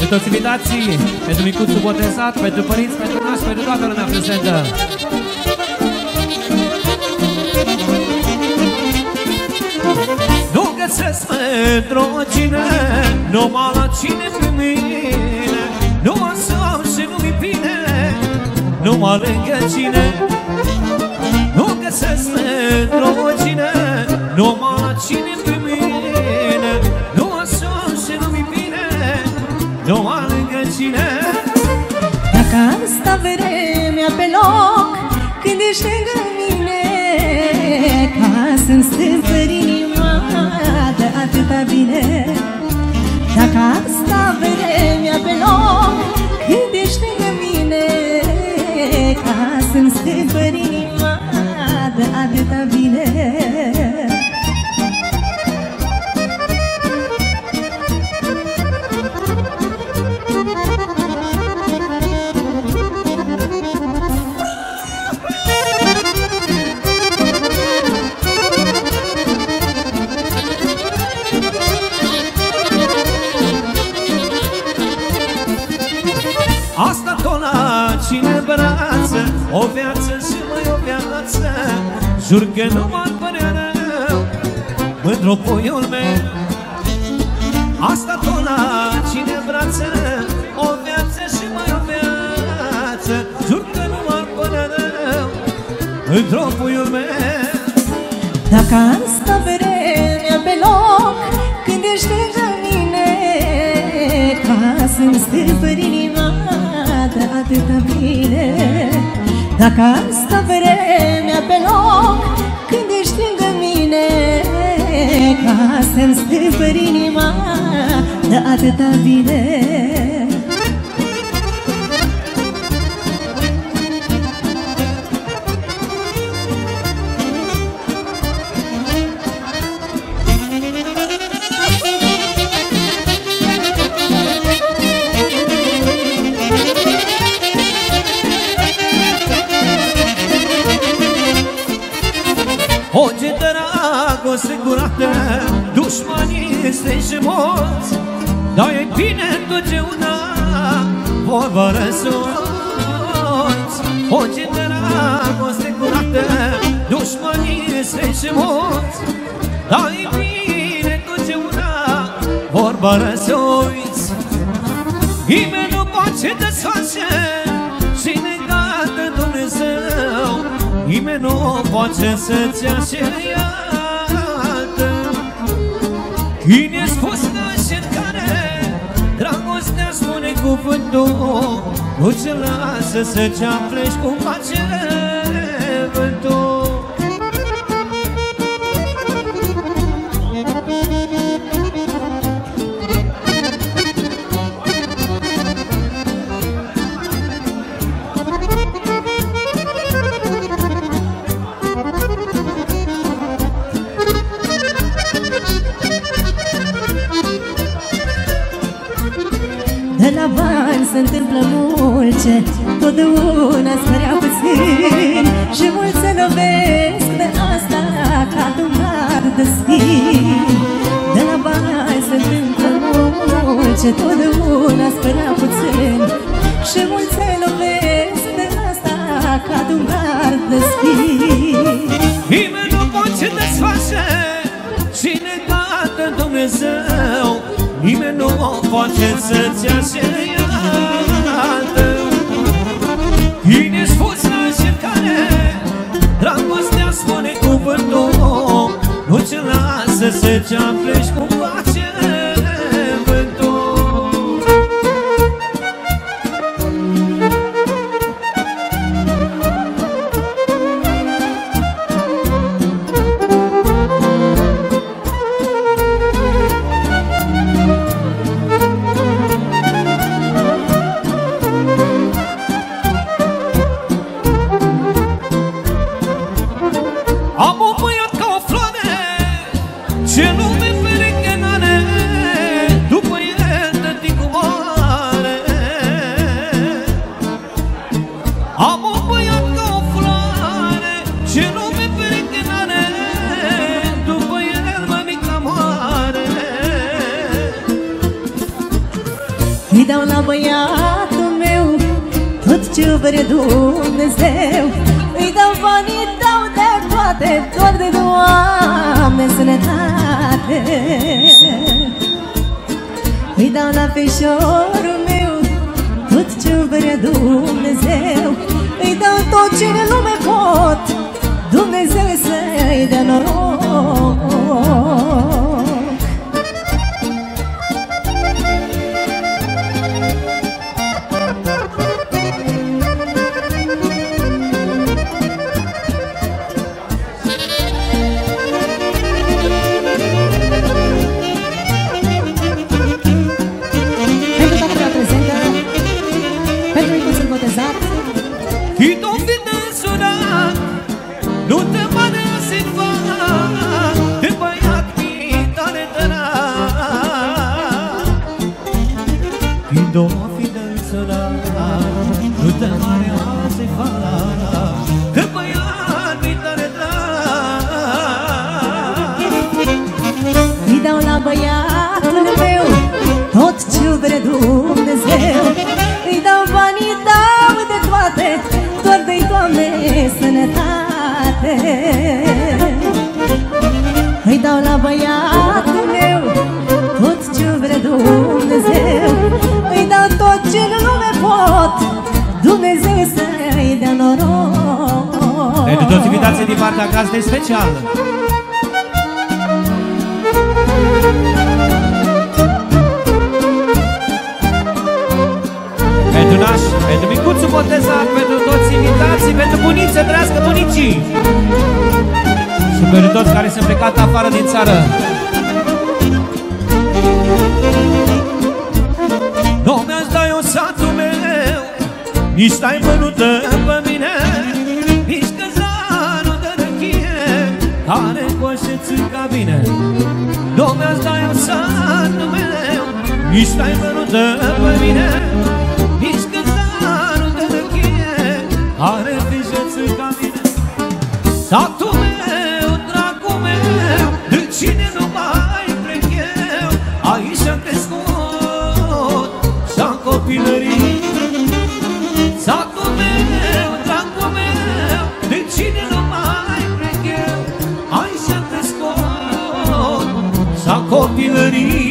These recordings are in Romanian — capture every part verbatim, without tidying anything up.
Pentru toți invitații, pentru micuțul botezat, pentru părinți, pentru nași, pentru toată lumea prezentă. Nu găsesc pentru cine, numai la cine pe mine, nu mă sau și nu-mi bine, numai lângă cine. Nu găsesc pentru cine, numai la cine pe mine, nu mă sau și nu-mi bine, numai lângă cine. Dacă am sta vremea pe loc, când ești lângă mine, ca să-mi stâmpări inima de atâta bine. Dacă am sta vremea pe loc, când ești lângă mine, ca să-mi stâmpări inima de atâta bine. Asta tot la cine brață, o viață și mai o viață. Jur că nu m-ar părea rău, mândru puiul meu. Asta tot la cine brață, o viață și mai o viață. Jur că nu m-ar părea rău, mândru puiul meu. Dacă am sta vremea pe loc, când ești lângă mine, ca să-mi stâmpări inima de atâta bine. Dacă am sta vremea pe loc, când ești lângă mine, ca să-mi stâmpări inima de atâta bine. O ce dragoste curată, dușmanii strânși morți, dar e bine întotdeauna vorba răsuți. O ce dragoste curată, dușmanii strânși morți, dar e bine întotdeauna vorba răsuți. Nimeni nu poate desface și negată Dumnezeu, nimeni nu poate să-ți așeată. Când e spus în încercare, dragostea spune cuvântul, nu ce lasă să-ți aflești cum face vântul. De la bani se întâmplă multe, totdeauna spărea puțin, și mulți se lovesc de asta ca de un gard de schimb. De la bani se întâmplă multe, totdeauna spărea puțin, și mulți se lovesc de asta ca de un gard de schimb. Nimeni nu poate desface și negată Dumnezeu, nimeni nu poate să-ți așeată. Când ești spus la încercare, dragostea spune cuvântul, nu ce lasă să-ți aflești cum face vântul. Am un băiat ca o floare, ce lume pereche n-are, după el tătic cu mare. Am un băiat ca o floare, ce lume pereche n-are, după el mămica moare. Îi dau ce vrea Dumnezeu. Îi dau banii, dau de toate, doar de Doamne sănătate. Îi dau la feșorul meu tot ce vrea Dumnezeu. Îi dau tot ce în lume pot, Dumnezeu să-i dea noroc. Băiatul meu tot ce vrea Dumnezeu. Îi dau banii, dau de toate, doar de-i Doamne sănătate. Îi dau la băiatul meu tot ce vrea Dumnezeu. Îi dau tot ce în lume pot, Dumnezeu să-i dea noroc. Pentru toți invitații din partea gazdei special. Pentru naș, pentru micuțul botezat, pentru toți invitații, pentru buniți, să trăiască bunicii. Și pentru toți care sunt plecat afară din țară. Nu mi-aș da eu satul meu, nici stai bănută pe mine, nici căzanul de răchie care coșeți ca bine. Nu mi-aș da eu satul meu, nici stai bănută pe mine, nici căzanul de răchie are fișeță ca mine. Satul meu, dragul meu, de cine nu mai plec eu, aici am crescut și-am copilărit. Satul meu, dragul meu, de cine nu mai plec eu, aici am crescut și-am copilărit.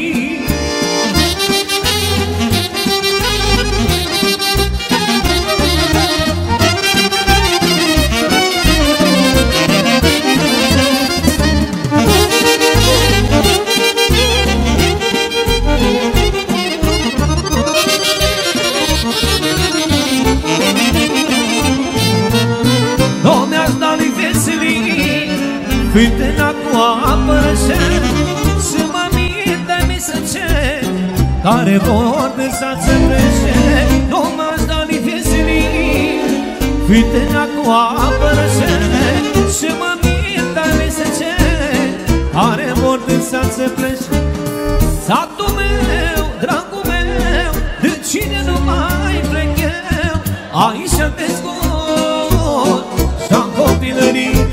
Fântâna cu apă rășel și măminte-mi să cer, care vor versa-ți rășel. Nu m-aș da ni vieselii. Fântâna cu apă rășel și măminte-mi să cer, care vor versa-ți rășel. Satul meu, dragul meu, de cine nu mai plec eu, aici am crescut și-am copilărit.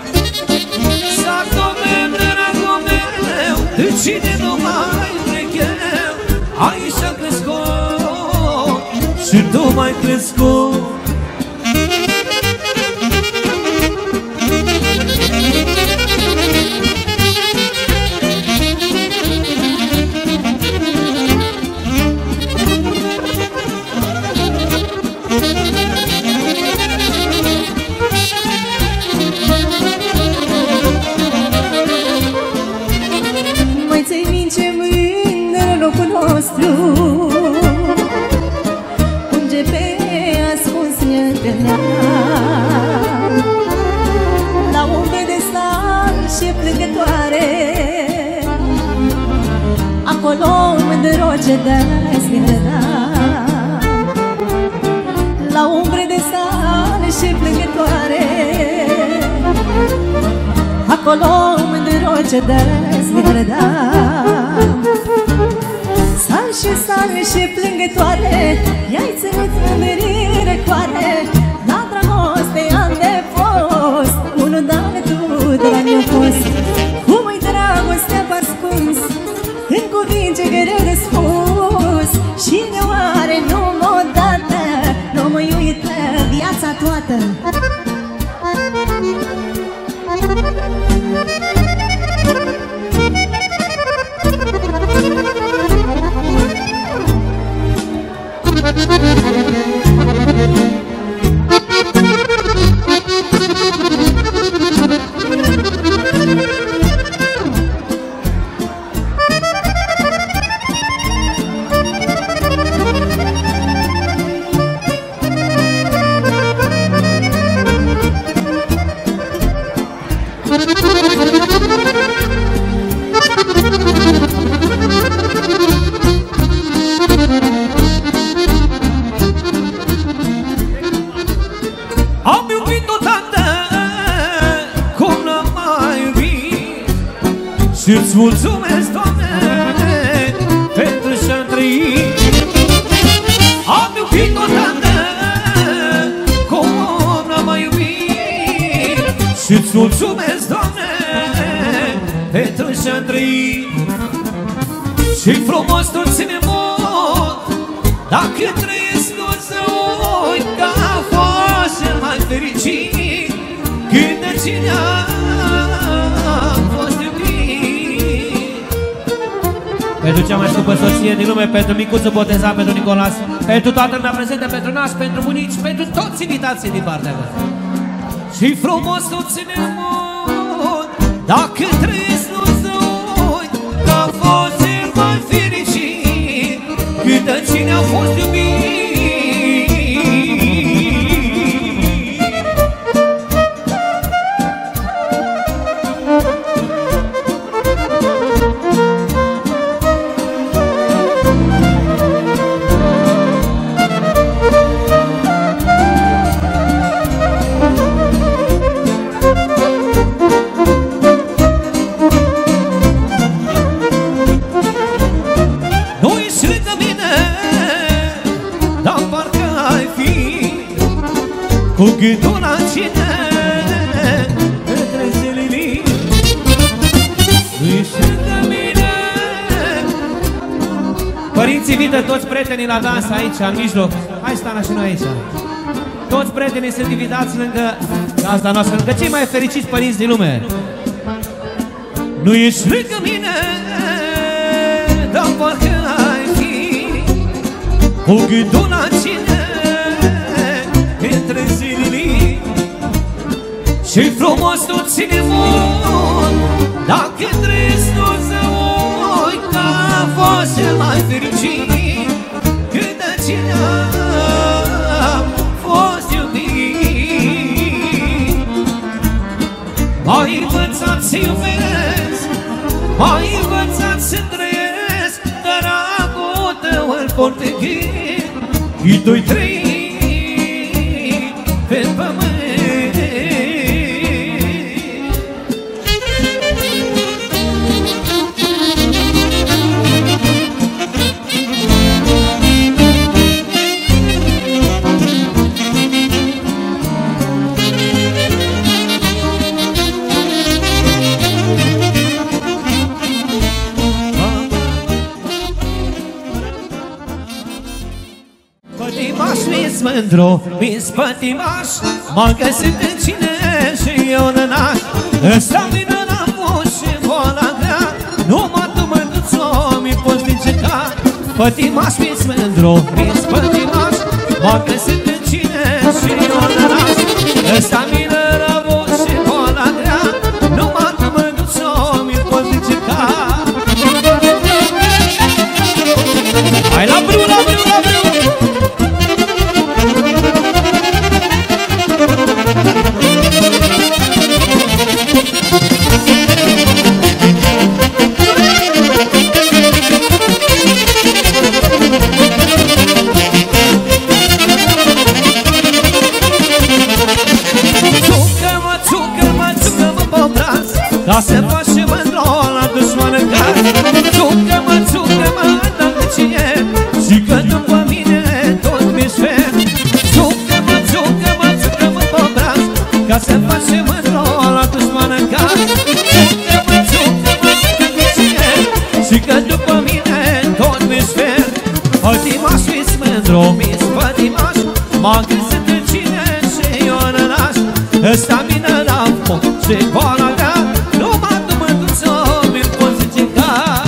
De cine nu mai plec eu, aici am crescut și tu mai crescut. Unde pe ascuns ne întâlneam la umbre de sal și plângătoare, acolo unde roce de-azi ne rădam. La umbre de sal și plângătoare, acolo unde roce de-azi ne rădam. Sal și sal și plângătoare, i-ai ținut mândrii răcoare, la dragoste am de fost, unul dar tu de la mi-a fost. Cum-i dragostea p-ascuns, în cuvinte greu de spus, și ne oare numai odată, nu mă iubi merită viața toată. Am iubit odată cum n-am mai iubit și-ți mulțumesc, Doamne, pentru ce-am trăit. Am iubit odată cum n-am mai iubit și-ți mulțumesc, Doamne, pentru ce-am trăit. Și frumos tot ține mult, dacă trăiesc nu să uit că a fost cel mai fericit când de cine a fost iubit. Pentru cea mai scumpă soție din lume, pentru micuțul botezat, pentru Nicolas, pentru toată lumea prezentă, pentru nași, pentru bunici, pentru toți invitații din partea mea. Și frumos tot ține mult, dacă trăiesc nu să uit că a fost cel mai fericit când de cine a fost iubit. Cu gândul la cine între zilele nu ești lângă mine. Părinții, invită toți prietenii la dans aici, în mijloc. Hai, Stana, și noi aici. Toți prietenii sunt invitați lângă gazda noastră, lângă cei mai fericiți părinți din lume. Nu ești lângă mine, dar parcă ai fi. Cu gândul la cine între zilele și frumos tot ține mult, dacă trăiesc nu să uit că a fost cel mai fericit când de cine a fost iubit. M-ai învățat să iubesc, m-ai învățat să trăiesc, dar acum tău îl port pe gând, și doi, trei pe pământ. Pătimaș, mi-s mândru, mi-s pătimaș, m-a găsit în cine și eu nănaș. Ăsta vină la pus și boala grea, numai tu, măduțo, mi poți vindeca. Pătimaș, mi-s mândru, mi-s pătimaș, m-a găsit în cine și eu nănaș. Ăsta vină la pus și boala grea, numai tu, măduțo, mi poți vindeca. Hai la brâu, la brâu, la brâu! Ca să faci și mândro la dușman în caz. Țucă-mă, țucă-mă, dacă ție, și că după mine tot mi-ești fer. Țucă-mă, țucă-mă, țucă-mă pe braț, ca să faci și mândro la dușman în caz. Țucă-mă, țucă-mă, dacă ție, și că după mine tot mi-ești fer. Pătimaș, mi-s mândro, mi-s pătimaș, m-a găsit Stamina la foc și boala mea, numai tu mă duci o mi-l poți zice ca.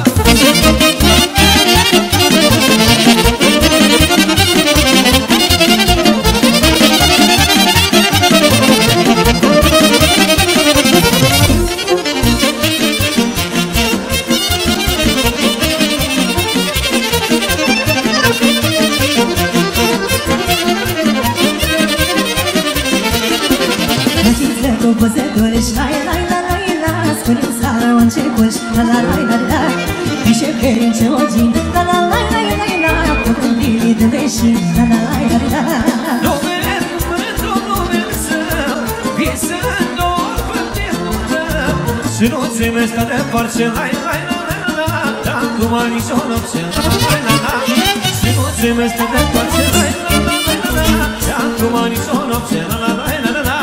Copăzători, lai, lai, la, la, la, spune-mi seara o începuși, la, la, la, la, la, niște perin ce ogin, la, la, la, la, la, la, potândili de veșin, la, la, la, la, la. Lume, mândru lume său, visă dor până tău, și nu-ți mesta de parce, lai, lai, la, la, la, la, acum nici o nopție, la, la, la, la, și nu-ți mesta de parce, lai, la, la, la, la, la, acum nici o nopție, la, la, la, la, la, la.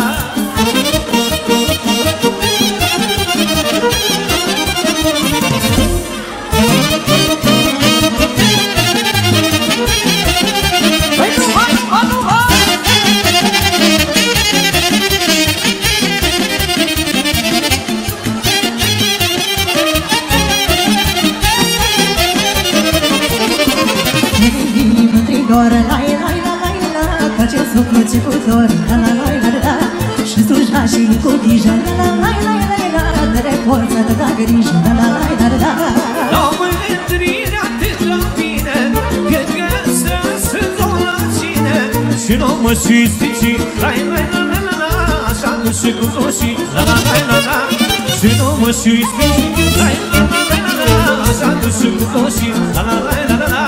Începutor, la la la la la, și sluja și cu grijă, la la la la la la, de reforță de da grijă, la la la la la. La mândrire atât la mine, cât că să-ți o la cine, și nu mă știți, la la la la la la, așa nu și cu zoșii, la la la la la, și nu mă știți, la la la la la, așa nu și cu zoșii, la la la la la.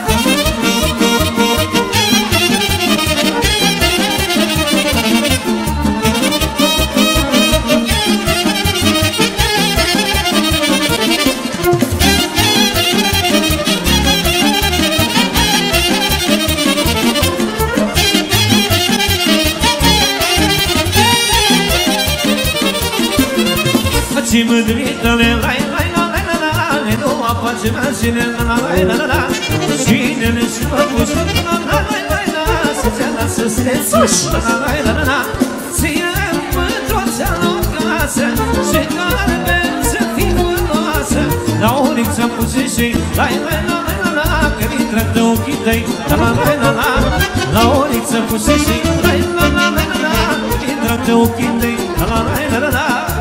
Și mândritele, lai, lai, la, la, la, la, la, nu aface mașine, la, la, la, la, la, la, cinele și măpuși, la, la, la, la, la, să-ți lasă să te țuși, la, la, la, la, la, la, ție mândroțea la casă și carbe să fii mânoasă, la unic ți-am pus și, lai, lai, la, la, la, la, că-mi trag ochii tăi, la, la, la, la, la, la unic ți-am pus și, lai, la, la, la, la, la, că-mi trag ochii tăi, la, la, la, la, la, la.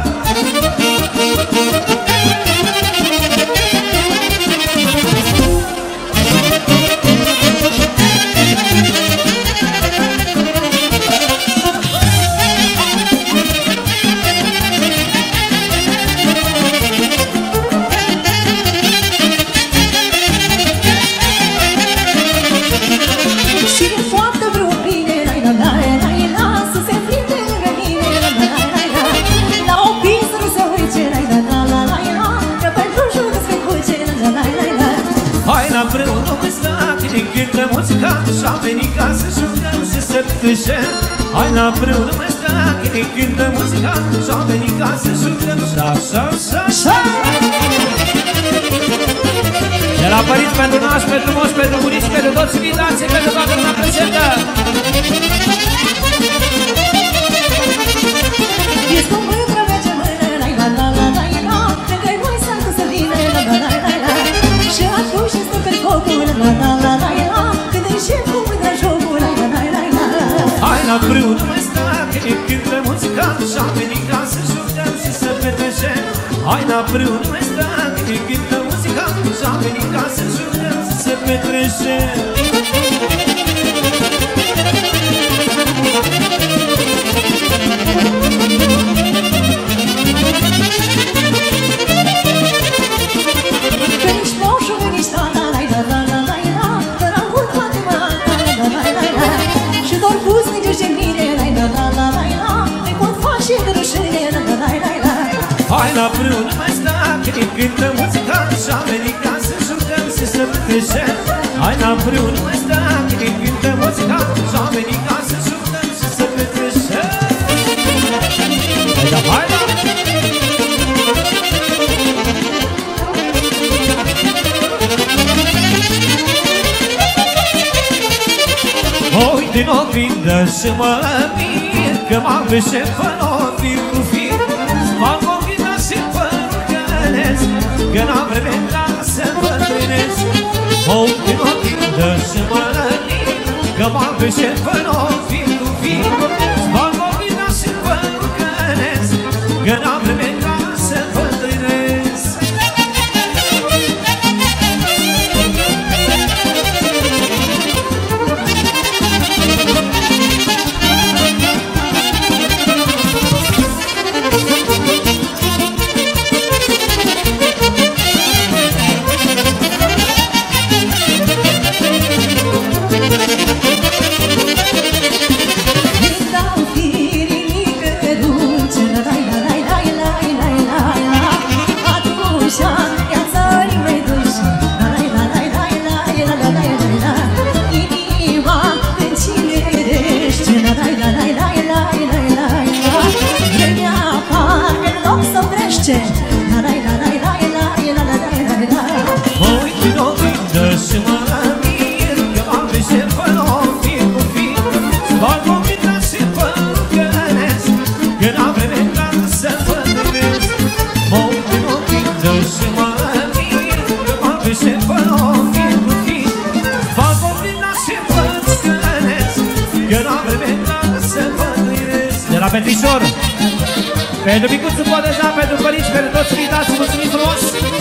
Și-am venit ca să jucăm și să tâșem. Hai la împreună mă sta, când cântă muzica, și-am venit ca să jucăm și așa, așa, așa. De la părinți pentru nași, pentru moși, pentru bunici, pentru toți invitații, pentru toată lumea prezentă. Ești cu mândră, merge mână, la la la la la la, lângă-i voi s-a să vină, la la la la la, și atunci îți stăperi focul, la la la la la, când încep cu mândră jocul, la la la la la. Hai la împreună mă sta, când cântă muzica, și-am venit ca să jucăm și să petrecem. Hai la împreună mă sta, când cântă muzica, și-am venit ca să jucăm și să petrecem. Hai la împreună mai sta, când cântă muzica, și-am venit ca să jucăm și să petrecem. Hai la împreună mai sta, când cântă muzica, și-am venit ca să jucăm și să petrecem. Hai da, hai da! Uite-n oglindă și mă mir, că că m-am veșet fără fir cu fir. M-am convidat și părul gălesc, că n-am vreme ca să vă trăinesc. Mă uit în ochii dă și mă răni, că m-am veșet fără fir cu fir. M-am convidat și părul gălesc, că n-am vreme ca să vă trăinesc. Mă uit în oglindă și mă mir, că m-am veșet fără fir cu fir. M-am convidat și părul gălesc, că n-am vreme ca să vă trăinesc. Mă uit în oglindă și mă mir, că m-am veșet fără fir cu fir. M-am convidat și părul gălesc, că n-am vreme ca să vă trăinesc. De la Petrișor, pentru micuțul Podeza, pentru părinți, pentru toți invitați, mulțumim frumos!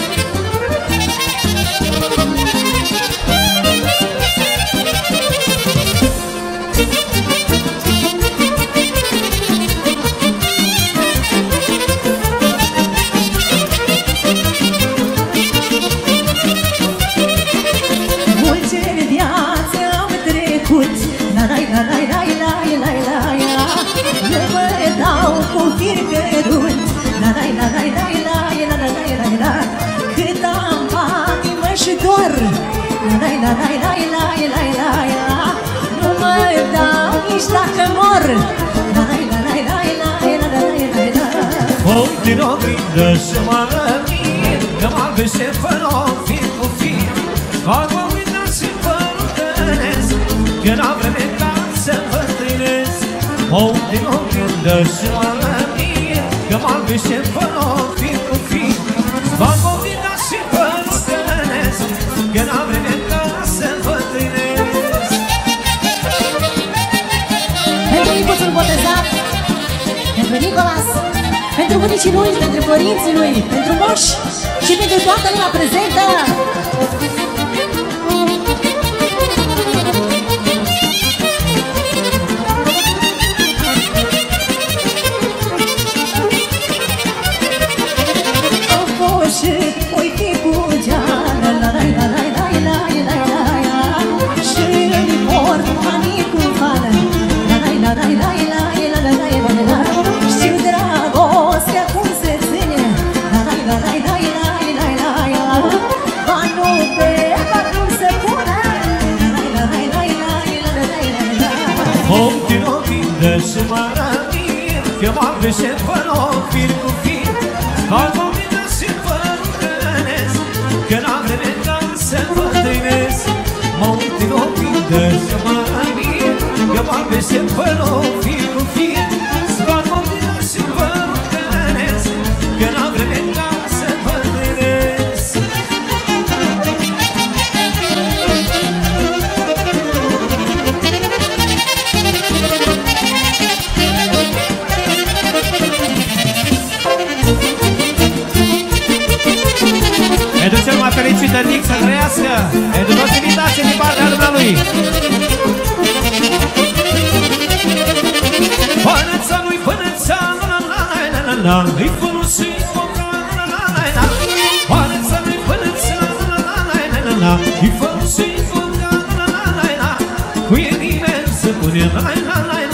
Multe viațe am trecut, la-lai, la-lai, la-lai, la-lai, la-lai. Eu mă dau cu fir cărunt, la-lai, la-lai, la-lai, la-lai, la-lai. Cât am patimă și dor, la-lai, la-lai, la-lai, la-lai. Nu mă dau nici dacă mor, la-lai, la-lai, la-lai, la-lai, la-lai. Mă uit în oglindă și mă mir, că m-am veșet fără fir cu fir. M-am convidat și părul gălesc, că n-am vreme ca să vă trăinesc. Mă uit în oglindă și mă mir, că m-am veșet fără fir cu fir. M-am convidat și părul gălesc, că n-am vreme ca să vă trăinesc. Pentru micuțul botezat, pentru Nicolas, pentru bunicii lui, pentru părinții lui, pentru moși și pentru toată lumea prezentă. Au fost și oi fi cu geană, la-lai, la-lai, la-lai, la-lai. Și îi port anii cu fană, la-lai, la-lai, la-lai, la-lai, la-lai. Știu dragostea cum se ține, la-lai, la-lai, la-lai, la-lai. Ba nu pe ba nu se pune, la-lai, la-lai, la-lai, la-lai. Mă uit în oglindă și mă mir, că m-am veșet fără fir cu fir. M-am convidat și părul gălesc, că n-am vreme ca să vă trăinesc. Mă uit în oglindă și mă mir, că m-am veșet fără fir cu fir. M-am convidat și părul gălesc, că n-am vreme ca să vă trăinesc. Pentru cel mai fericit Nic să trăiască, pentru toți invitații din partea dumnealui. Pânăța nu-i pânăța, la-la-la-la-la, îi folosim o la-la-la-la-la. Pânăța nu-i pânăța, la-la-la-la-la, îi folosim o la-la-la-la. Cu e nimeni să pune la-la-la-la.